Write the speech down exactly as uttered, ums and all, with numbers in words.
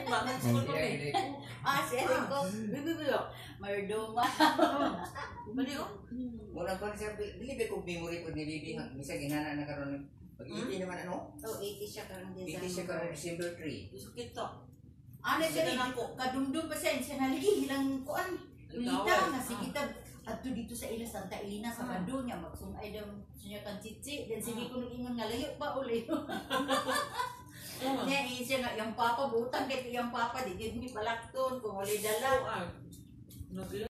Bakit school ko eh. Ah, siya ko. Bibibiyo. Mardoma. Baliw? Wala pa siya, believe ko memory ko ni Bibi. Misa ginana na karon pag-eighty naman ano? Oh, eighty siya karon din. eighty siya karon December three. Isukit to. Ano siya rin ako, kadumdum pa siya, siya naligi, ilang kuan. Ulita nga, sige ta, adto dito sa ila Santa Elena, sa Rado niya, magsungay daw siya kan chichi, then sige ko nag-ingon nga, layo pa uli. Niya, siya nga, yung papa, butang, kahit yung papa, di hindi palakton, kung uli dala.